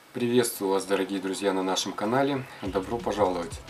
Приветствую вас, дорогие друзья, на нашем канале. Добро пожаловать!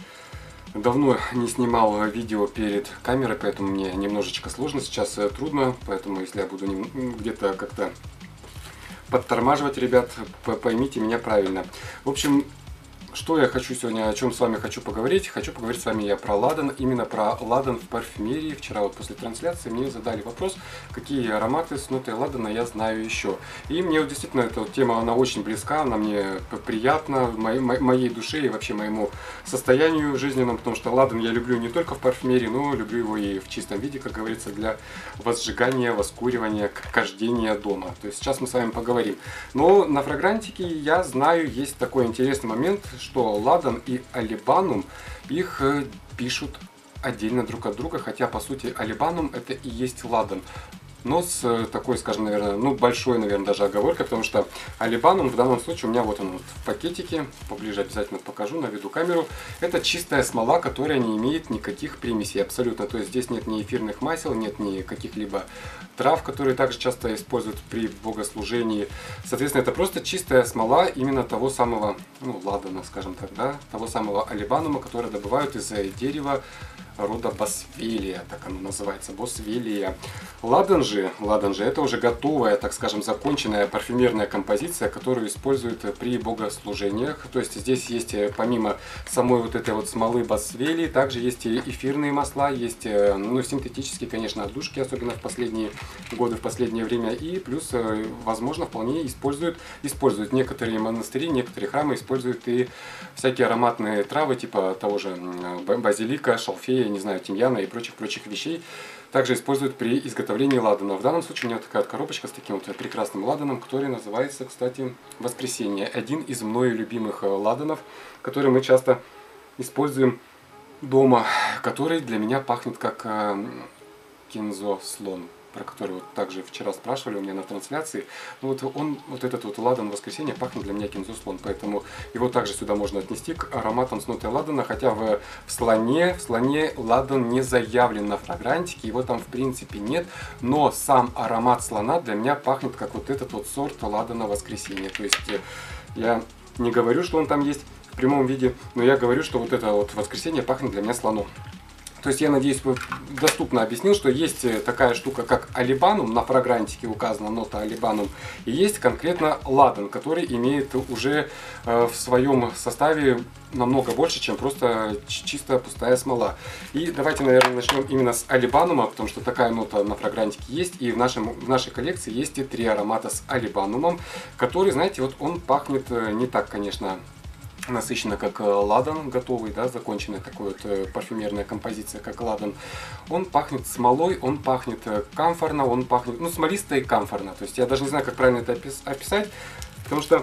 Давно не снимал видео перед камерой, поэтому мне немножечко сложно, сейчас трудно, поэтому если я буду где-то как-то подтормаживать, ребят, поймите меня правильно. В общем, что я хочу сегодня, о чем с вами хочу поговорить? Хочу поговорить с вами я про ладан, именно про ладан в парфюмерии. Вчера вот после трансляции мне задали вопрос, какие ароматы с нотой ладана я знаю еще. И мне вот действительно эта вот тема, она очень близка, она мне приятна, моей душе и вообще моему состоянию жизненному, потому что ладан я люблю не только в парфюмерии, но люблю его и в чистом виде, как говорится, для возжигания, воскуривания, кождения дома. То есть сейчас мы с вами поговорим. Но на фрагрантике я знаю, есть такой интересный момент, что ладан и алибанум, их пишут отдельно друг от друга, хотя по сути алибанум это и есть ладан. Но с такой, скажем, наверное, большой, наверное, даже оговоркой, потому что алибанум в данном случае у меня вот он вот в пакетике, поближе обязательно покажу, наведу камеру. Это чистая смола, которая не имеет никаких примесей абсолютно. То есть здесь нет ни эфирных масел, нет ни каких-либо трав, которые также часто используют при богослужении. Соответственно, это просто чистая смола именно того самого, ладана, скажем так, да, того самого алибанума, который добывают из дерева рода босвелия, так оно называется, босвелия. Ладан же это уже готовая, так скажем, законченная парфюмерная композиция, которую используют при богослужениях. То есть здесь есть помимо самой вот этой вот смолы босвелии, также есть и эфирные масла, есть синтетические, конечно, отдушки, особенно в последние годы, в последнее время. И плюс, возможно, вполне используют некоторые монастыри, некоторые храмы используют и всякие ароматные травы, типа того же базилика, шалфея, не знаю, тимьяна и прочих вещей. Также используют при изготовлении ладана. В данном случае у меня такая вот коробочка с таким вот прекрасным ладаном, который называется, кстати, Воскресенье. Один из мною любимых ладанов, который мы часто используем дома, который для меня пахнет как кинзо слон, про который вот также вчера спрашивали у меня на трансляции. Вот этот вот ладан Воскресенье пахнет для меня кинзо слон, поэтому его также сюда можно отнести к ароматам с нотой ладана, хотя в слоне ладан не заявлен на фрагрантике, его там в принципе нет, но сам аромат слона для меня пахнет как вот этот вот сорт ладана Воскресенье. То есть я не говорю, что он там есть в прямом виде, но я говорю, что вот это вот Воскресенье пахнет для меня слоном. То есть я надеюсь, доступно объяснил, что есть такая штука, как алибанум, на фрагрантике указана нота алибанум, и есть конкретно ладан, который имеет уже в своем составе намного больше, чем просто чистая пустая смола. И давайте, наверное, начнем именно с алибанума, потому что такая нота на фрагрантике есть, и в нашей коллекции есть и 3 аромата с алибанумом, который, знаете, вот он пахнет не так, конечно, насыщенно, как ладан готовый, да, законченная такая вот парфюмерная композиция, как ладан. Он пахнет смолой, он пахнет камфорно, он пахнет, смолисто и камфорно. То есть я даже не знаю, как правильно это описать, потому что,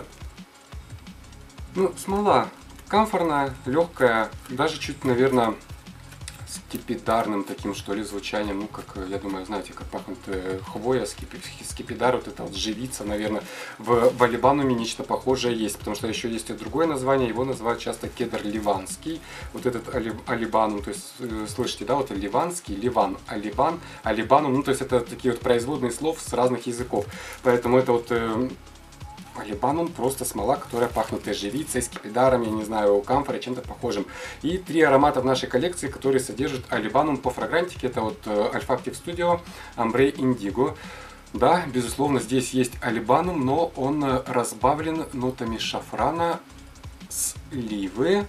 смола камфорная, легкая, даже чуть, наверное, скипидарным таким, что ли, звучанием, как, я думаю, знаете, как пахнет хвоя, скипидар, вот это вот живица, наверное, в алибануме нечто похожее есть, потому что еще есть и другое название, его называют часто кедр ливанский, вот этот алибанум, то есть, слышите, да, вот ливанский, ливан, алибан, алибанум, то есть это такие вот производные слов с разных языков, поэтому это вот алибанум просто смола, которая пахнет живицей, скипидаром, я не знаю, камфорой, чем-то похожим. И 3 аромата в нашей коллекции, которые содержат алибанум по фрагрантике. Это вот Olfactive Studio, Ambre Indigo. Да, безусловно, здесь есть алибанум, но он разбавлен нотами шафрана, сливы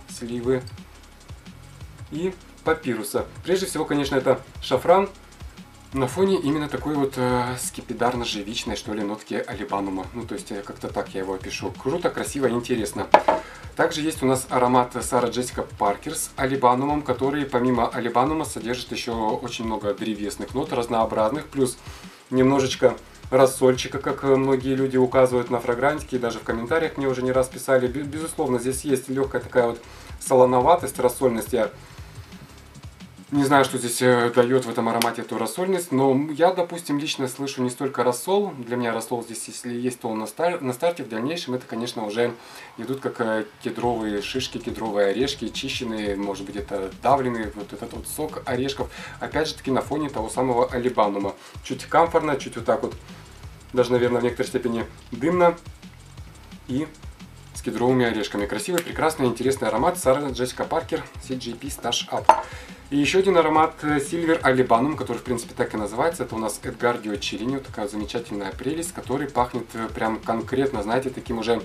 и папируса. Прежде всего, конечно, это шафран на фоне именно такой вот скипидарно-живичной, что ли, нотки алибанума. То есть как-то так я его опишу. Круто, красиво, интересно. Также есть у нас аромат Сара Джессика Паркер с алибанумом, который помимо алибанума содержит еще очень много древесных нот разнообразных, плюс немножечко рассольчика, как многие люди указывают на фрагрантике, и даже в комментариях мне уже не раз писали. Безусловно, здесь есть легкая такая вот солоноватость, рассольность. Я не знаю, что здесь дает в этом аромате эту рассольность, но я, допустим, лично слышу не столько рассол. Для меня рассол здесь, если есть, то он на старте. В дальнейшем это, конечно, уже идут как кедровые шишки, кедровые орешки, чищенные, может быть, это давленный, вот этот вот сок орешков. Опять же таки на фоне того самого алибанума. Чуть камфорно, чуть вот так вот, даже, наверное, в некоторой степени дымно и кедровыми орешками. Красивый, прекрасный, интересный аромат Сара Джессика Паркер CJP Stash Up. И еще один аромат Silver Alibанум, который в принципе так и называется. Это у нас Edgardio Cellini, такая замечательная прелесть, который пахнет прям конкретно, знаете, таким уже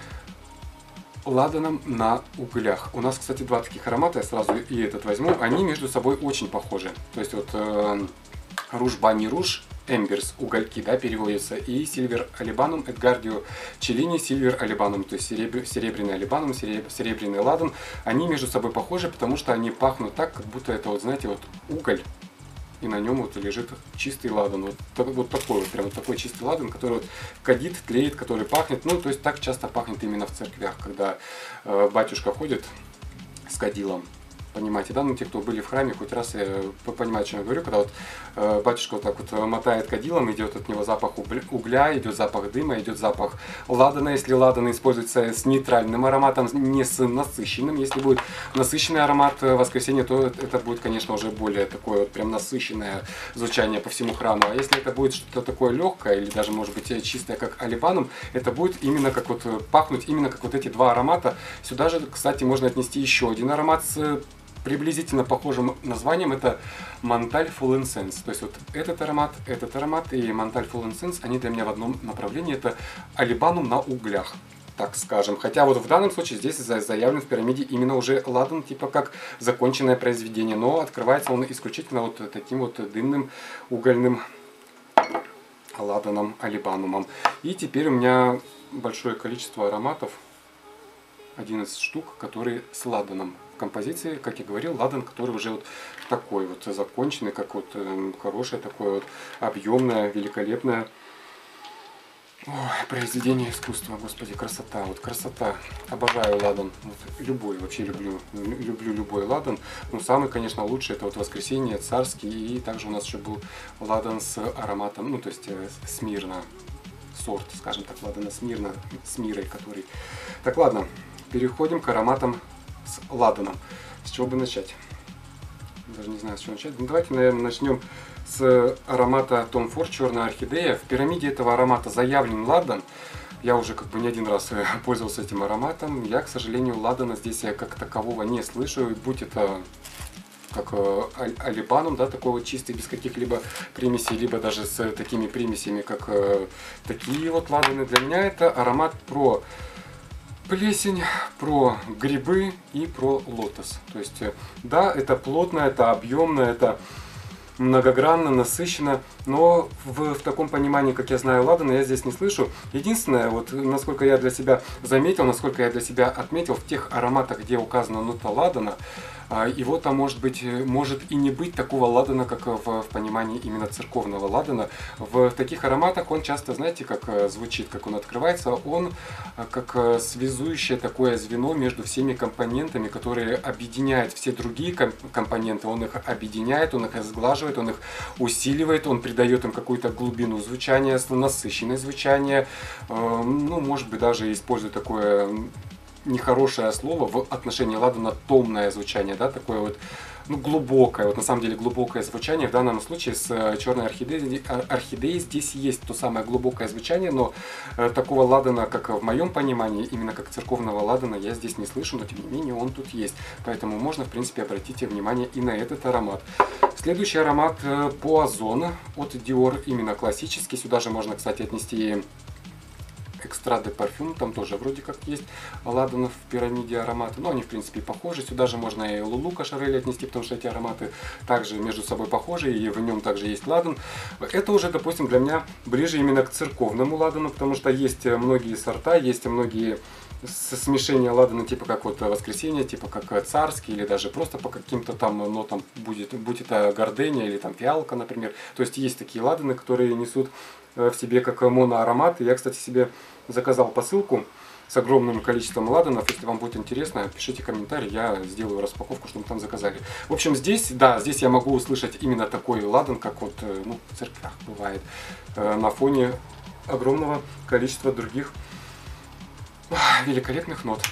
ладаном на углях. У нас, кстати, два таких аромата, я сразу и этот возьму. Они между собой очень похожи. То есть вот Rouge Bunny Rouge Embers, угольки, да, переводится, и Silver Alibанум, Edgardio Cellini, Silver Alibанум, то есть серебряный алибанум, серебряный ладан. Они между собой похожи, потому что они пахнут так, как будто это, вот знаете, вот уголь, и на нем вот лежит чистый ладан. Вот такой вот, прям вот такой чистый ладан, который вот кадит, тлеет, который пахнет. Ну, то есть так часто пахнет именно в церквях, когда батюшка ходит с кадилом. Понимаете, да? Ну, те, кто были в храме, хоть раз понимают, о чем я говорю, когда вот батюшка вот так вот мотает кадилом, идет от него запах угля, идет запах дыма, идет запах ладана. Если ладан используется с нейтральным ароматом, не с насыщенным. Если будет насыщенный аромат воскресенья, то это будет, конечно, уже более такое вот прям насыщенное звучание по всему храму. А если это будет что-то такое легкое, или даже, может быть, чистое, как алибанум, это будет именно как вот пахнуть, именно как вот эти два аромата. Сюда же, кстати, можно отнести еще один аромат с приблизительно похожим названием, это Монталь Full Incense. То есть вот этот аромат и Монталь Full Incense, они для меня в одном направлении, это алибанум на углях, так скажем. Хотя вот в данном случае здесь заявлен в пирамиде именно уже ладан, типа как законченное произведение, но открывается он исключительно вот таким вот дымным угольным ладаном, алибанумом. И теперь у меня большое количество ароматов, 11 штук, которые с ладаном. В композиции, как я говорил, ладан, который уже вот такой вот законченный, как вот хорошее, такое вот объемное, великолепное произведение искусства, господи, красота, вот красота. Обожаю ладан, вот, любой, вообще люблю любой ладан. Ну, самый, конечно, лучший это вот Воскресенье, Царский, и также у нас еще был ладан с ароматом, ну, то есть Смирна, сорт, скажем так, ладана Смирна, с мирой, который... Так, ладно, переходим к ароматам с ладаном. С чего бы начать? Даже не знаю, с чего начать. Ну, давайте, наверное, начнем с аромата Tom Ford Черная орхидея. В пирамиде этого аромата заявлен ладан. Я уже как бы не один раз пользовался этим ароматом. Я, к сожалению, ладана здесь как такового не слышу. Будь это как алибанум, да, такой вот чистый, без каких-либо примесей, либо даже с такими примесями, как такие вот ладаны. Для меня это аромат про плесень, про грибы и про лотос. То есть, да, это плотно, это объемно, это многогранно, насыщенно, но в таком понимании, как я знаю ладана, я здесь не слышу. Единственное, вот насколько я для себя заметил, насколько я для себя отметил, в тех ароматах, где указана нота ладана, его там может и не быть такого ладана, как в понимании именно церковного ладана. В таких ароматах он часто, знаете, как звучит, как он открывается, он как связующее такое звено между всеми компонентами, которые объединяют все другие компоненты, он их объединяет, он их сглаживает, он их усиливает, он придает им какую-то глубину звучания, насыщенное звучание, ну, может быть, даже использует такое нехорошее слово в отношении ладана, томное звучание, да, такое вот, ну, глубокое, вот на самом деле глубокое звучание. В данном случае с черной орхидеей здесь есть то самое глубокое звучание, но такого ладана, как в моем понимании, именно как церковного ладана, я здесь не слышу, но тем не менее он тут есть. Поэтому можно, в принципе, обратите внимание и на этот аромат. Следующий аромат Poison от Dior, именно классический. Сюда же можно, кстати, отнести Extra de Parfum, там тоже вроде как есть ладанов в пирамиде ароматы, но они в принципе похожи. Сюда же можно и Лулу Кашарель отнести, потому что эти ароматы также между собой похожи, и в нем также есть ладан. Это уже, допустим, для меня ближе именно к церковному ладану, потому что есть многие сорта, есть многие смешения ладана, типа как вот Воскресенье, типа как Царский, или даже просто по каким-то там нотам, будь это гордения или там фиалка, например. То есть есть такие ладаны, которые несут в себе как моноаромат. Я, кстати, себе заказал посылку с огромным количеством ладанов. Если вам будет интересно, пишите комментарий, я сделаю распаковку, чтобы там заказали. В общем, здесь, да, здесь я могу услышать именно такой ладан, как вот, ну, в церквях бывает, на фоне огромного количества других великолепных нот.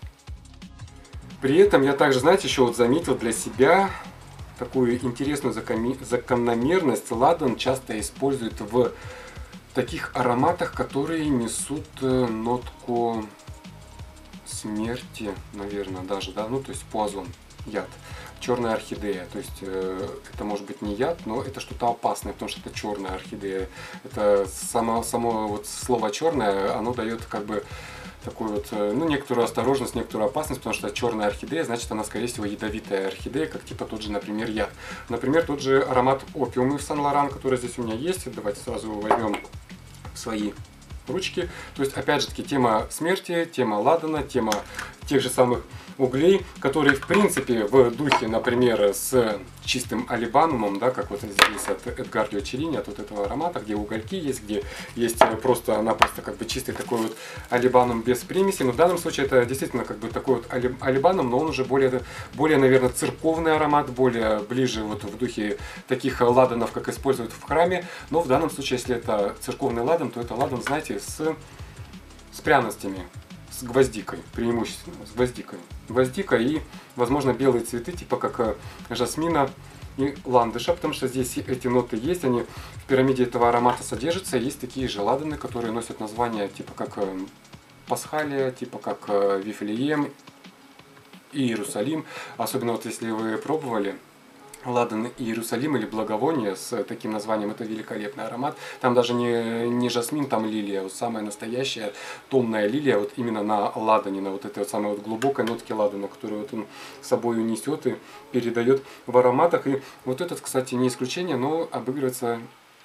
При этом я также, знаете, еще вот заметил для себя такую интересную закономерность. Ладан часто используют в таких ароматах, которые несут нотку смерти, наверное, даже, да, ну то есть пуазон, яд. Черная орхидея, то есть это может быть не яд, но это что-то опасное, потому что это черная орхидея. Это само вот слово черное, оно дает как бы такую вот, ну, некоторую осторожность, некоторую опасность, потому что черная орхидея, значит, она, скорее всего, ядовитая орхидея, как типа тот же, например, яд. Например, тот же аромат опиума в Сен-Лоран, который здесь у меня есть. Давайте сразу его возьмем в свои ручки. То есть, опять же таки, тема смерти, тема ладана, тема тех же самых углей, которые, в принципе, в духе, например, с чистым алибанумом, да, как вот здесь от Эдгардио Челлини, от вот этого аромата, где угольки есть, где есть просто-напросто как бы чистый такой вот алибанум без примеси. Но в данном случае это действительно как бы такой вот алибанум, но он уже более, наверное, церковный аромат, более ближе вот в духе таких ладанов, как используют в храме. Но в данном случае, если это церковный ладан, то это ладан, знаете, с пряностями. С гвоздикой, преимущественно, с гвоздикой. Гвоздика и, возможно, белые цветы, типа как жасмина и ландыша, потому что здесь эти ноты есть, они в пирамиде этого аромата содержатся. Есть такие же ладаны, которые носят названия типа как Пасхалия, типа как Вифлеем и Иерусалим. Особенно вот если вы пробовали ладан Иерусалим или благовоние с таким названием, это великолепный аромат. Там даже не жасмин, там лилия, вот самая настоящая томная лилия, вот именно на ладане, на вот этой вот самой вот глубокой нотке ладана, которую вот он с собой несет и передает в ароматах. И вот этот, кстати, не исключение, но обыгрывается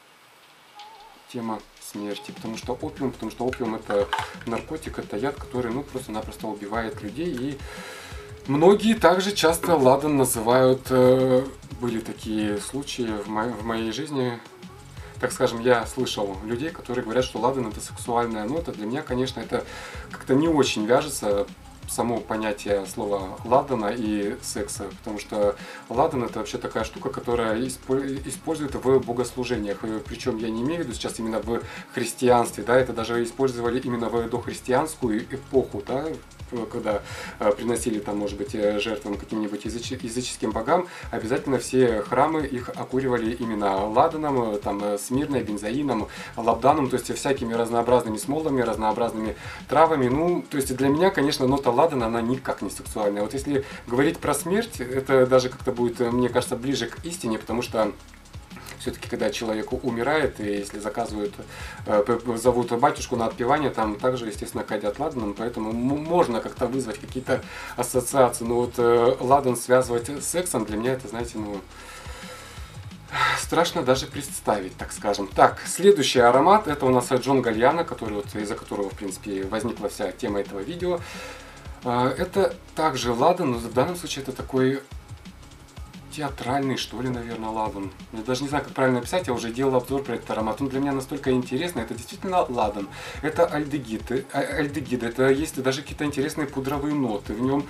тема смерти, потому что опиум это наркотик, это яд, который, ну, просто-напросто убивает людей. И многие также часто ладан называют, были такие случаи в моей жизни, так скажем, я слышал людей, которые говорят, что ладан это сексуальная нота. Для меня, конечно, это как-то не очень вяжется, само понятие слова ладана и секса, потому что ладан это вообще такая штука, которая использует в богослужениях, причем я не имею в виду сейчас именно в христианстве, да, это даже использовали именно в дохристианскую эпоху, да, когда приносили там, может быть, жертвам каким-нибудь языческим богам, обязательно все храмы их окуривали именно ладаном, там, смирной, бензоином, лабданом, то есть всякими разнообразными смолами, разнообразными травами. Ну, то есть для меня, конечно, нота ладана, она никак не сексуальная. Вот если говорить про смерть, это даже как-то будет, мне кажется, ближе к истине, потому что все-таки, когда человек умирает, и если заказывают, зовут батюшку на отпевание, там также, естественно, кадят ладаном, поэтому можно как-то вызвать какие-то ассоциации. Но вот ладан связывать с сексом, для меня это, знаете, ну, страшно даже представить, так скажем. Так, следующий аромат, это у нас Джон Гальяно, который, вот, из-за которого, в принципе, возникла вся тема этого видео. Это также ладан, но в данном случае это такой театральный, что ли, наверное, ладан. Я даже не знаю, как правильно написать, я уже делал обзор про этот аромат. Он для меня настолько интересный, это действительно ладан. Это альдегид, это есть даже какие-то интересные пудровые ноты. В нем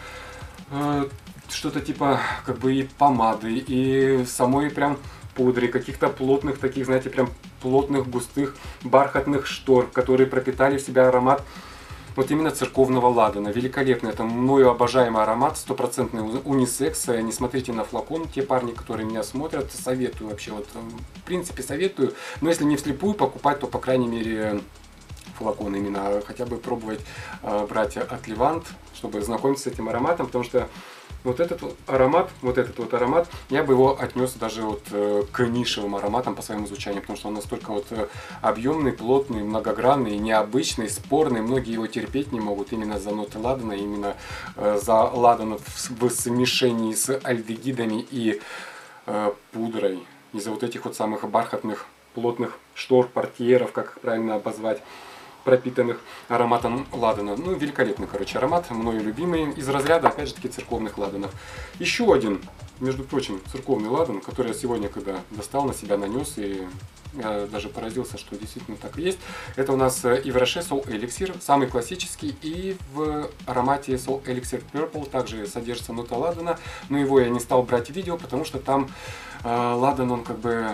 что-то типа, как бы и помады, и самой прям пудры, каких-то плотных таких, знаете, прям плотных, густых, бархатных штор, которые пропитали в себя аромат вот именно церковного ладана. Великолепно. Это мною обожаемый аромат, стопроцентный унисекс. Не смотрите на флакон, те парни, которые меня смотрят, советую вообще. Вот, в принципе, советую. Но если не вслепую покупать, то, по крайней мере, флакон именно. Хотя бы пробовать брать от Левант, чтобы знакомиться с этим ароматом, потому что вот этот вот аромат, я бы его отнес даже вот к нишевым ароматам по своему звучанию, потому что он настолько вот объемный, плотный, многогранный, необычный, спорный. Многие его терпеть не могут именно за ноты ладана, именно за ладан в смешении с альдегидами и пудрой. Из-за вот этих вот самых бархатных, плотных штор, портьеров, как их правильно обозвать, пропитанных ароматом ладана. Ну, великолепный, короче, аромат, мною любимый, из разряда, опять же таки, церковных ладанов. Еще один, между прочим, церковный ладан, который я сегодня, когда достал, на себя нанес, и я даже поразился, что действительно так и есть. Это у нас Yves Rocher Soul Elixir, самый классический, и в аромате Soul Elixir Purple также содержится нота ладана, но его я не стал брать в видео, потому что там ладан, он как бы,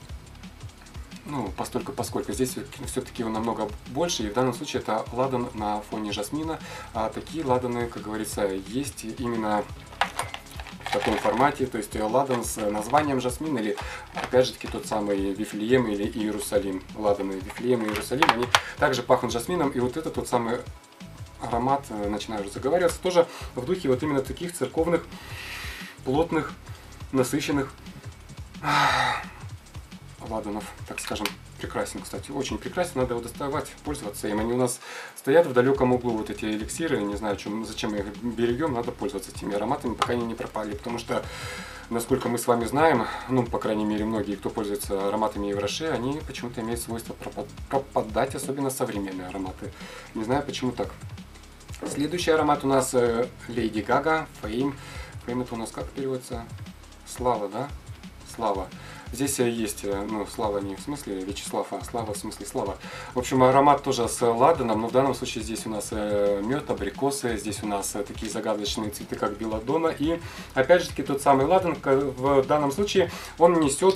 ну, поскольку здесь все-таки его намного больше, и в данном случае это ладан на фоне жасмина. А такие ладаны, как говорится, есть именно в таком формате, то есть ладан с названием жасмин, или опять же таки тот самый Вифлеем или Иерусалим. Ладаны Вифлеем и Иерусалим, они также пахнут жасмином, и вот этот тот самый аромат, начинаю уже заговариваться, тоже в духе вот именно таких церковных, плотных, насыщенных ладанов, так скажем. Прекрасен, кстати, очень прекрасен, надо его доставать, пользоваться им. Они у нас стоят в далеком углу, вот эти эликсиры, не знаю, зачем мы их берегем, надо пользоваться этими ароматами, пока они не пропали, потому что, насколько мы с вами знаем, ну, по крайней мере, многие, кто пользуется ароматами Ивраше, они почему-то имеют свойство пропадать, особенно современные ароматы. Не знаю, почему так. Следующий аромат у нас Lady Gaga, Fame. Fame это у нас как переводится? Слава, да? Слава. Здесь есть, ну, Слава не в смысле Вячеслав, а Слава в смысле Слава. В общем, аромат тоже с ладаном, но в данном случае здесь у нас мед, абрикосы, здесь у нас такие загадочные цветы, как белладонна. И опять же таки тот самый ладан, в данном случае он несет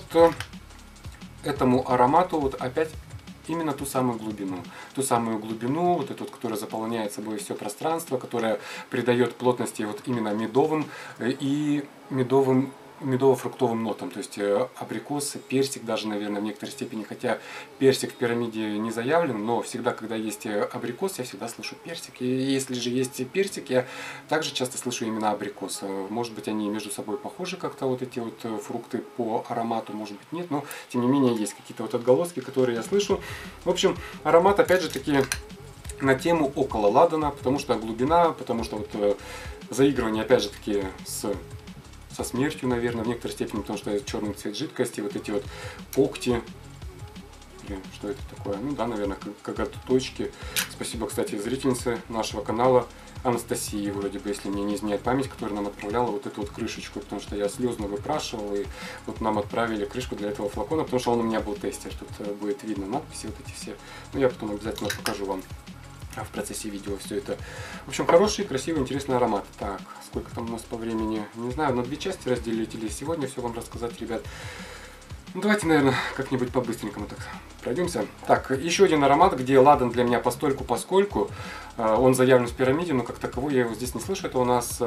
этому аромату вот опять именно ту самую глубину, вот эту, которая заполняет собой все пространство, которая придает плотности вот именно медовым и медово-фруктовым нотам, то есть абрикос, персик даже, наверное, в некоторой степени, хотя персик в пирамиде не заявлен, но всегда, когда есть абрикос, я всегда слышу персик, и если же есть персик, я также часто слышу именно абрикос. Может быть, они между собой похожи как-то, вот эти вот фрукты по аромату, может быть, нет, но тем не менее есть какие-то вот отголоски, которые я слышу. В общем, аромат, опять же таки, на тему около ладана, потому что глубина, потому что вот заигрывание, опять же таки, со смертью, наверное, в некоторой степени, потому что черный цвет жидкости, вот эти вот когти. Блин, что это такое? Ну да, наверное, коготочки. Спасибо, кстати, зрительнице нашего канала Анастасии, вроде бы, если мне не изменяет память, которая нам отправляла вот эту вот крышечку, потому что я слезно выпрашивал, и вот нам отправили крышку для этого флакона, потому что он у меня был тестер. Тут будет видно надписи вот эти все. Ну, я потом обязательно покажу вам в процессе видео все это. В общем, хороший, красивый, интересный аромат. Так, сколько там у нас по времени? Не знаю, на две части разделить или сегодня все вам рассказать, ребят. Ну, давайте, наверное, как-нибудь по-быстренькому так пройдемся. Так, еще один аромат, где ладан для меня постольку-поскольку. Он заявлен в пирамиде, но как таковой я его здесь не слышу. Это у нас...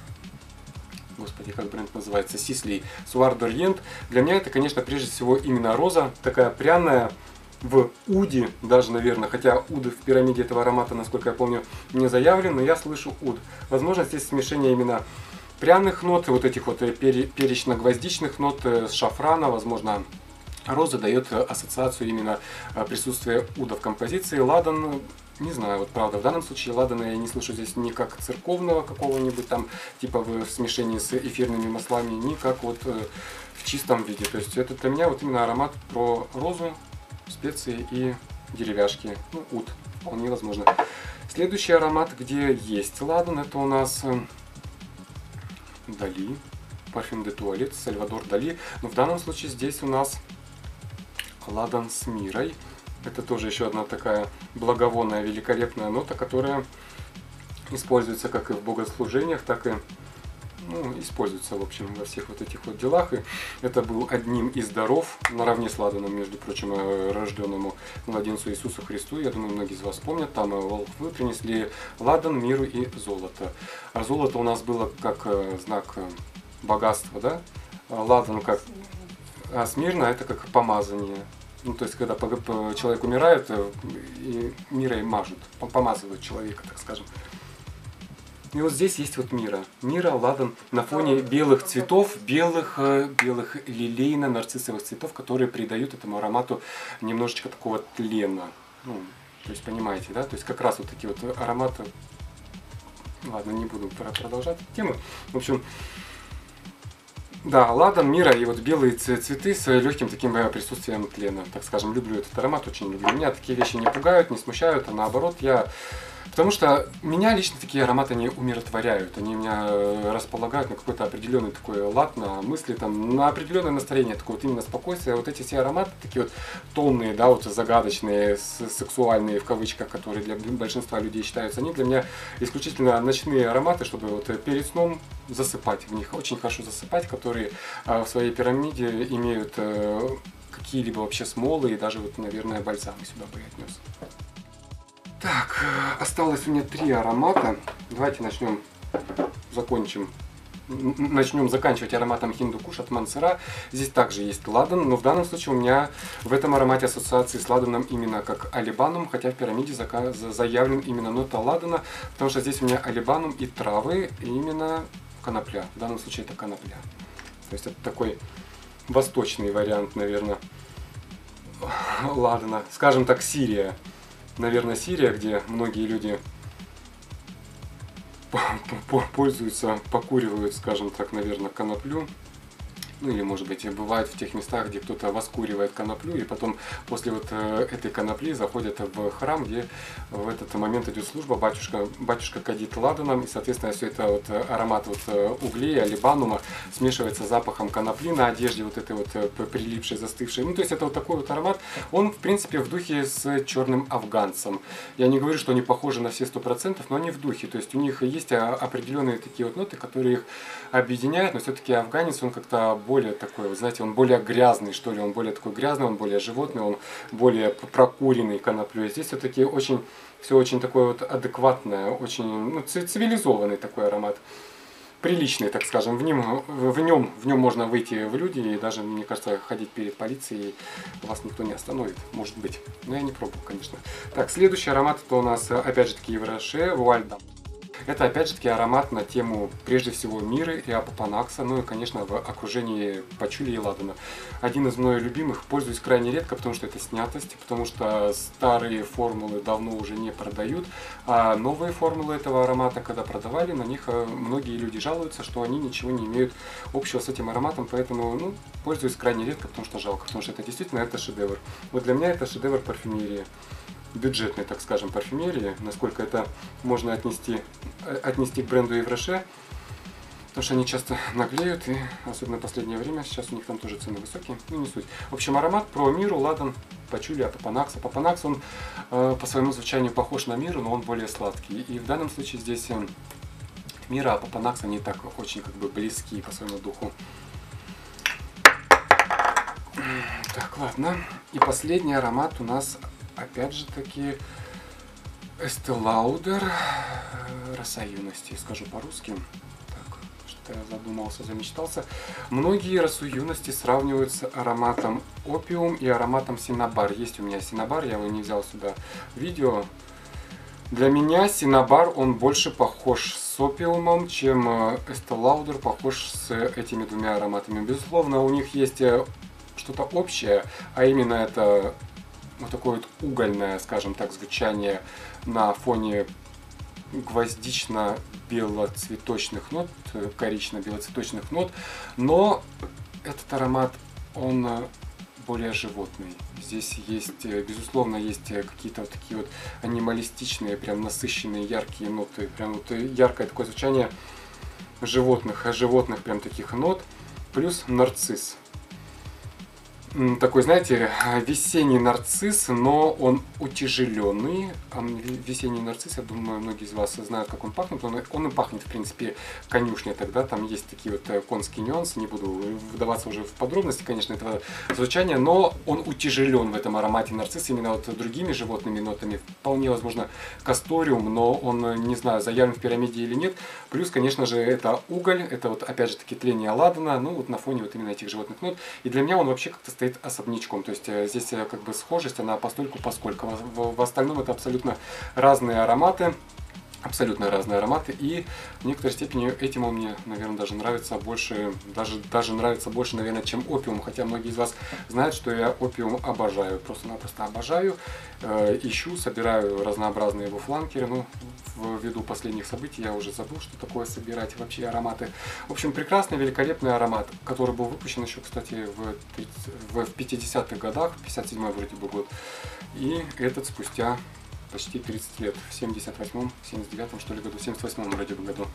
Господи, как бренд называется? Sisley Soir d'Orient. Для меня это, конечно, прежде всего именно роза. Такая пряная, в уде даже, наверное, хотя уд в пирамиде этого аромата, насколько я помню, не заявлен, но я слышу уд. Возможно, здесь смешение именно пряных нот, вот этих вот перечно-гвоздичных нот с шафрана, возможно, роза дает ассоциацию именно присутствия уда в композиции. Ладан, не знаю, вот правда, в данном случае ладана я не слышу здесь ни как церковного какого-нибудь там, типа в смешении с эфирными маслами, ни как вот в чистом виде. То есть это для меня вот именно аромат про розу, специи и деревяшки, ну, уд, вполне возможно. Следующий аромат, где есть ладан, это у нас Дали, парфюм де туалет, Сальвадор Дали. Но в данном случае здесь у нас ладан с мирой. Это тоже еще одна такая благовонная, великолепная нота, которая используется как и в богослужениях, так и используется, в общем, во всех вот этих вот делах. И это был одним из даров, наравне с ладаном, между прочим, рожденному младенцу Иисусу Христу. Я думаю, многие из вас помнят, там волхвы принесли ладан, миру и золото. А золото у нас было как знак богатства, да? Ладан как... А смирно это как помазание. Ну, то есть, когда человек умирает, и мирой мажут, помазывают человека, так скажем. И вот здесь есть вот мира. Мира, ладан на фоне белых цветов, белых лилейно-нарциссовых цветов, которые придают этому аромату немножечко такого тлена. Ну, то есть, понимаете, да? То есть, как раз вот такие вот ароматы. Ладно, не буду продолжать тему. В общем, да, ладан, мира и вот белые цветы с легким таким присутствием тлена. Так скажем, люблю этот аромат, очень люблю. Меня такие вещи не пугают, не смущают, а наоборот, потому что меня лично такие ароматы не умиротворяют, они меня располагают на какой-то определенный такой лад, на мысли, там, на определенное настроение, такое вот именно спокойствие. Вот эти все ароматы, такие вот томные, да, вот загадочные, сексуальные в кавычках, которые для большинства людей считаются, они для меня исключительно ночные ароматы, чтобы вот перед сном засыпать, в них очень хорошо засыпать, которые в своей пирамиде имеют какие-либо вообще смолы и даже вот, наверное, бальзамы сюда бы я отнес. Так, осталось у меня 3 аромата. Давайте начнем, закончим начнем заканчивать ароматом Хиндукуш от Мансера. Здесь также есть ладан, но в данном случае у меня в этом аромате ассоциации с ладаном именно как алибанум, хотя в пирамиде заявлен именно нота ладана, потому что здесь у меня алибанум и травы, и именно конопля. В данном случае это конопля. То есть это такой восточный вариант, наверное, ладана. Скажем так, Сирия. Наверное, Сирия, где многие люди пользуются, покуривают, скажем так, наверное, коноплю. Ну или, может быть, бывает в тех местах, где кто-то воскуривает коноплю, и потом после вот этой конопли заходят в храм, где в этот момент идет служба, батюшка кадит ладаном, и, соответственно, все это вот аромат вот углей, алибанума смешивается с запахом конопли на одежде, вот этой вот прилипшей, застывшей. Ну, то есть это вот такой вот аромат, он, в принципе, в духе с черным афганцем. Я не говорю, что они похожи на все 100%, но они в духе, то есть у них есть определенные такие вот ноты, которые их объединяют, но все-таки афганец, он как-то более такой, вы знаете, он более грязный, что ли, он более такой грязный, он более животный, он более прокуренный коноплей. Здесь все-таки очень, все очень такое вот адекватное, очень цивилизованный такой аромат. Приличный, так скажем, в нем можно выйти в люди и даже, мне кажется, ходить перед полицией вас никто не остановит, может быть. Но я не пробовал, конечно. Так, следующий аромат это у нас, опять же таки, Евроше, Вуальда. Это опять же таки аромат на тему прежде всего миры и апопанакса, ну и конечно в окружении пачули и ладана. Один из моих любимых, пользуюсь крайне редко, потому что это снятость, потому что старые формулы давно уже не продают, а новые формулы этого аромата, когда продавали, на них многие люди жалуются, что они ничего не имеют общего с этим ароматом, поэтому пользуюсь крайне редко, потому что жалко, потому что это действительно это шедевр. Вот для меня это шедевр парфюмерии. Бюджетной, так скажем, парфюмерии, насколько это можно отнести к бренду Евроше, потому что они часто наглеют, и особенно в последнее время, сейчас у них там тоже цены высокие, не суть. В общем, аромат про миру, ладан, пачули, апопанакс. Апопанакс, он по своему звучанию похож на миру, но он более сладкий, и в данном случае здесь мира, апопанакс, они так очень как бы близки по своему духу. Так, ладно, и последний аромат у нас опять же таки Estée Lauder, роса юности, скажу по-русски. Так, что-то я задумался, замечтался. Многие росу юности сравнивают с ароматом опиум и ароматом Cinnabar. Есть у меня Cinnabar, я его не взял сюда в видео. Для меня Cinnabar, он больше похож с опиумом, чем Estée Lauder похож с этими двумя ароматами. Безусловно, у них есть что-то общее, а именно это вот такое вот угольное, скажем так, звучание на фоне гвоздично-белоцветочных нот, корично-белоцветочных нот, но этот аромат, он более животный. Здесь есть, безусловно, есть какие-то вот такие вот анималистичные, прям насыщенные, яркие ноты, прям вот яркое такое звучание животных прям таких нот, плюс нарцисс. Такой, знаете, весенний нарцисс, но он утяжеленный. Весенний нарцисс, я думаю, многие из вас знают, как он пахнет. Он и пахнет, в принципе, конюшня тогда. Там есть такие вот конские нюансы. Не буду вдаваться уже в подробности, конечно, этого звучания. Но он утяжелен в этом аромате нарцисс именно вот другими животными нотами. Вполне возможно касториум, но он, не знаю, заявлен в пирамиде или нет. Плюс, конечно же, это уголь. Это вот, опять же таки, тление ладана. Ну, вот на фоне вот именно этих животных нот. И для меня он вообще как-то стоит особнячком. То есть здесь как бы схожесть, она постольку поскольку. В остальном это абсолютно разные ароматы. Абсолютно разные ароматы. И в некоторой степени этим он мне, наверное, даже нравится больше, даже нравится больше, наверное, чем опиум. Хотя многие из вас знают, что я опиум обожаю. Просто-напросто обожаю. Ищу, собираю разнообразные его фланкеры. Ну, ввиду последних событий я уже забыл, что такое собирать вообще ароматы. В общем, прекрасный, великолепный аромат, который был выпущен еще, кстати, в 50-х годах, 57-й вроде бы год. И этот спустя почти 30 лет, в 78-м, 79-м, что ли, году, 78-м вроде бы году.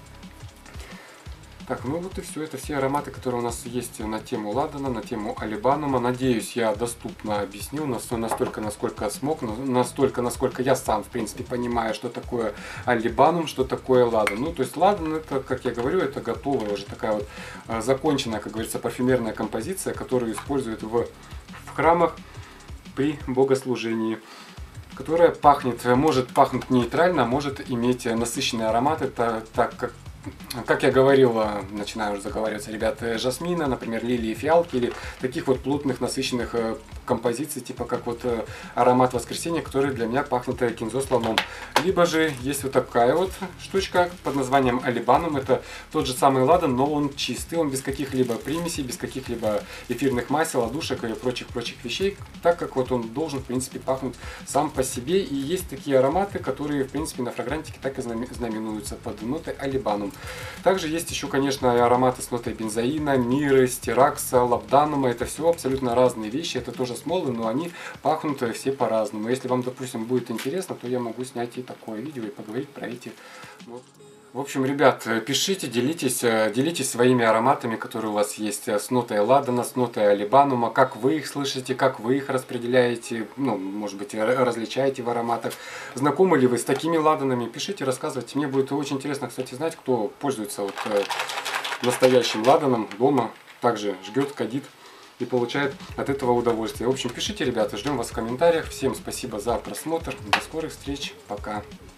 Так, ну вот и все. Это все ароматы, которые у нас есть на тему ладана, на тему алибанума. Надеюсь, я доступно объяснил, настолько, насколько смог, настолько, насколько я сам, в принципе, понимаю, что такое алибанум, что такое ладан. Ну, то есть ладан, это, как я говорю, это готовая уже такая вот законченная, как говорится, парфюмерная композиция, которую используют в храмах при богослужении, которая пахнет, может пахнуть нейтрально, может иметь насыщенные ароматы, так как как я говорил, начинаю уже заговариваться, ребят, жасмина, например, лилии, фиалки или таких вот плотных, насыщенных композиций, типа как вот аромат воскресенья, который для меня пахнет кинзо слоном. Либо же есть вот такая вот штучка под названием алибанум. Это тот же самый ладан, но он чистый, он без каких-либо примесей, без каких-либо эфирных масел, одушек и прочих вещей, так как вот он должен, в принципе, пахнуть сам по себе. И есть такие ароматы, которые, в принципе, на фрагрантике так и знаменуются под нотой алибанум. Также есть еще, конечно, ароматы с нотой бензоина, миры, стиракса, лабданума. Это все абсолютно разные вещи. Это тоже смолы, но они пахнут все по-разному. Если вам, допустим, будет интересно, то я могу снять и такое видео и поговорить про эти. Вот. В общем, ребят, пишите, делитесь своими ароматами, которые у вас есть с нотой ладана, с нотой алибанума, как вы их слышите, как вы их распределяете, ну, может быть, различаете в ароматах. Знакомы ли вы с такими ладанами? Пишите, рассказывайте. Мне будет очень интересно, кстати, знать, кто пользуется вот настоящим ладаном дома, также жгет, кадит и получает от этого удовольствие. В общем, пишите, ребята, ждем вас в комментариях. Всем спасибо за просмотр. До скорых встреч. Пока.